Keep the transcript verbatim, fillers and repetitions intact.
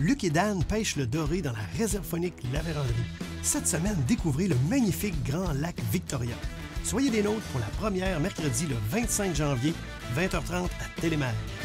Luc et Dan pêchent le doré dans la réserve faunique La Vérandrie. Cette semaine, découvrez le magnifique Grand Lac Victoria. Soyez des nôtres pour la première mercredi le vingt-cinq janvier, vingt heures trente à Télémère.